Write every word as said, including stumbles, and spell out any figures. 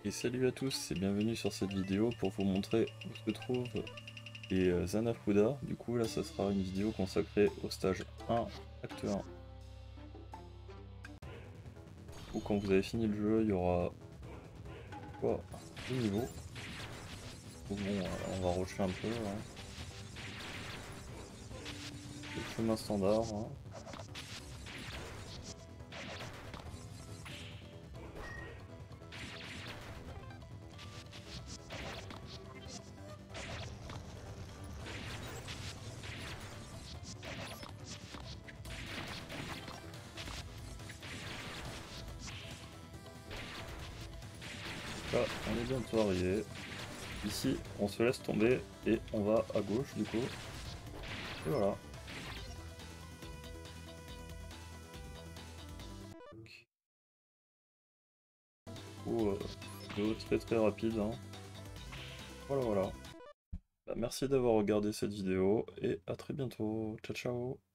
Et salut à tous et bienvenue sur cette vidéo pour vous montrer où se trouvent les euh, Zanafuda. Du coup là ce sera une vidéo consacrée au stage un, acte un. Ou quand vous avez fini le jeu, il y aura quoi, deux niveaux. Bon, euh, on va rusher un peu. Hein. Le chemin standard. Hein. Là on est bientôt arrivé. Ici on se laisse tomber et on va à gauche du coup. Et voilà. Ou euh, vidéo très très rapide. Hein. Voilà voilà. Bah, merci d'avoir regardé cette vidéo et à très bientôt. Ciao ciao.